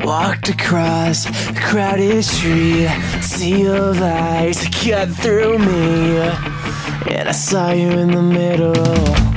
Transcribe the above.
Walked across a crowded street, sea of light cut through me, and I saw you in the middle.